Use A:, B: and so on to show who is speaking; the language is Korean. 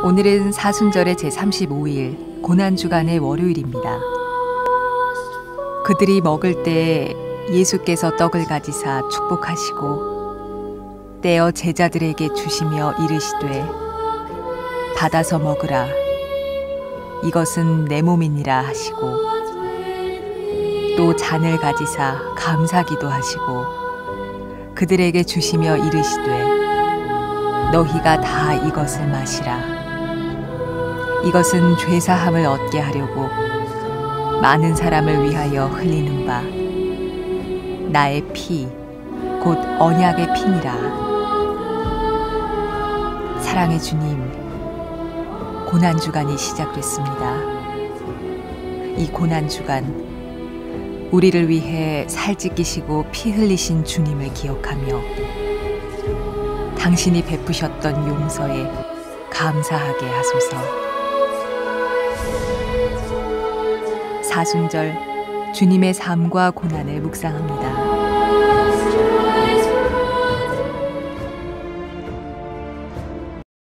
A: 오늘은 사순절의 제35일 고난주간의 월요일입니다. 그들이 먹을 때에 예수께서 떡을 가지사 축복하시고 떼어 제자들에게 주시며 이르시되 받아서 먹으라 이것은 내 몸이니라 하시고 또 잔을 가지사 감사기도 하시고 그들에게 주시며 이르시되 너희가 다 이것을 마시라 이것은 죄사함을 얻게 하려고 많은 사람을 위하여 흘리는 바 나의 피 곧 언약의 피니라. 사랑의 주님, 고난주간이 시작됐습니다. 이 고난주간 우리를 위해 살 찢기시고 피 흘리신 주님을 기억하며 당신이 베푸셨던 용서에 감사하게 하소서. 사순절 주님의 삶과 고난을 묵상합니다.